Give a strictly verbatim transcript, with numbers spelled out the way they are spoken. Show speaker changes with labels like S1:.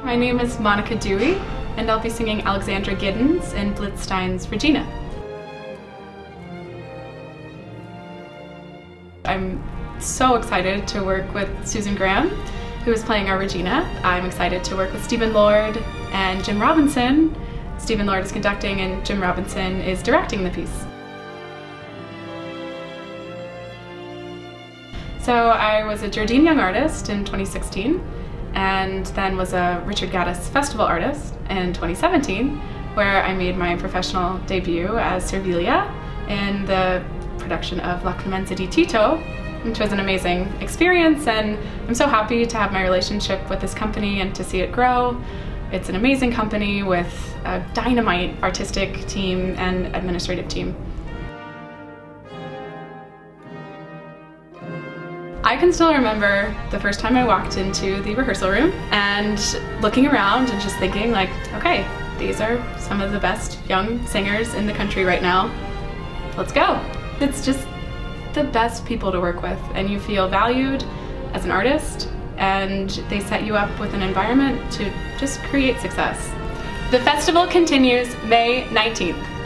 S1: My name is Monica Dewey, and I'll be singing Alexandra Giddens in Blitzstein's Regina. I'm so excited to work with Susan Graham, who is playing our Regina. I'm excited to work with Stephen Lord and Jim Robinson. Stephen Lord is conducting and Jim Robinson is directing the piece. So I was a Jardine Young Artist in twenty sixteen, and then was a Richard Gaddis Festival Artist in twenty seventeen, where I made my professional debut as Servilia in the production of La Clemenza di Tito, which was an amazing experience, and I'm so happy to have my relationship with this company and to see it grow. It's an amazing company with a dynamite artistic team and administrative team. I can still remember the first time I walked into the rehearsal room and looking around and just thinking like, okay, these are some of the best young singers in the country right now. Let's go. It's just the best people to work with, and you feel valued as an artist, and they set you up with an environment to just create success. The festival continues May nineteenth.